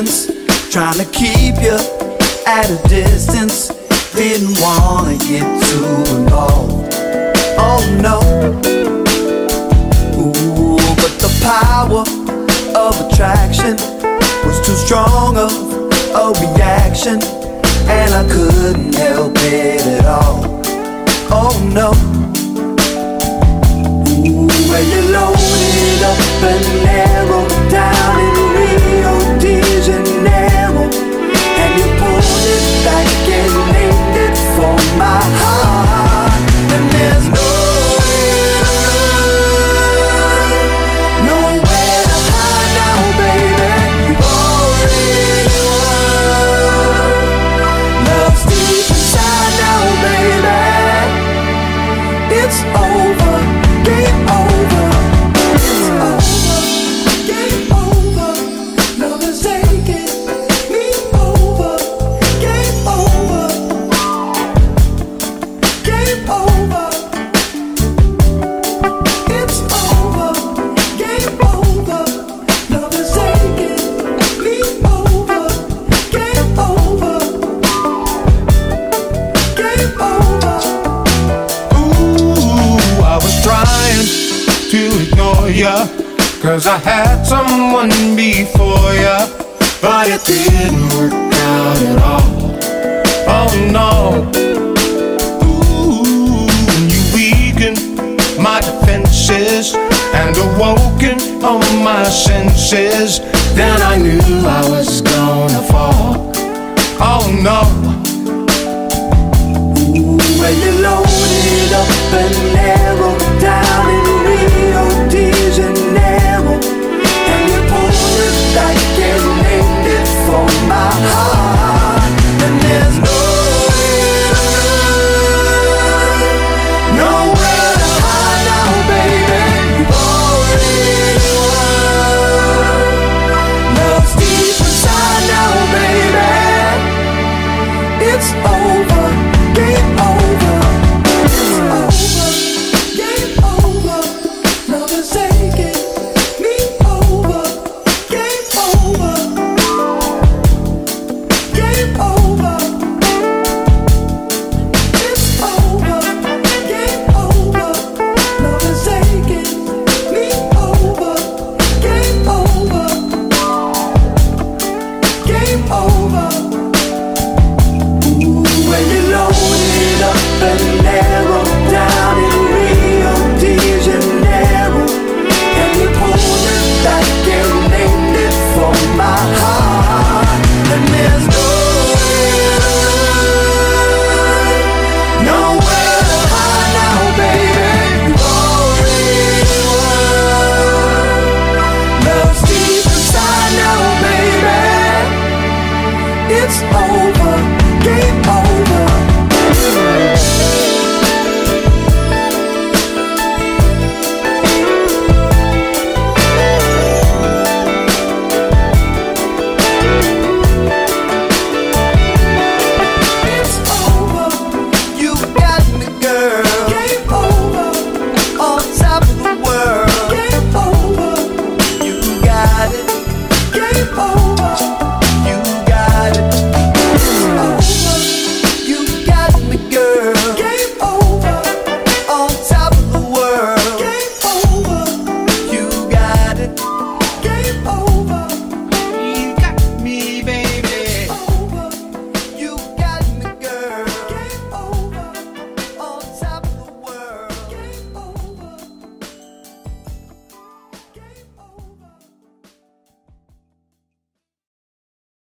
resistance, trying to keep you at a distance. Didn't wanna get too involved. Oh no. Ooh, but the power of attraction was too strong of a reaction, and I couldn't help it at all. Oh no. Ooh, when you loaded up and narrowed down in Rio de Janeiro, and you pulled it back and named it for my heart. And there's nowhere to hide now, baby. You've already won. Love's deep inside now, baby. It's over, game over. It's over, game over. Love is taking me over. Game over, game over. It's over, game over. Love is taking me over. Game over, game over. Ooh, I was trying to ignore ya, 'cause I had someone before ya, but it didn't work out at all. Oh no. Ooh, you weakened my defenses and awoken all my senses. Then I knew I was gonna fall. Oh no. Ooh, when you loaded up and narrowed down in Rio de Janeiro, and you pulled it back and named it for my heart. And there's nowhere to hide now, baby. You've already won. Love's deep inside now, baby. It's over, game over. It's over, game over. Love is taking me over. Game over, game over. It's over, game over. Love is taking me over. Game over, game over. Ooh, when you loaded up and narrowed down in Rio de Janeiro, and you pulled it back and named it for my heart. And there's nowhere to hide now, baby. You've already won. Love's deep inside now, baby. It's over.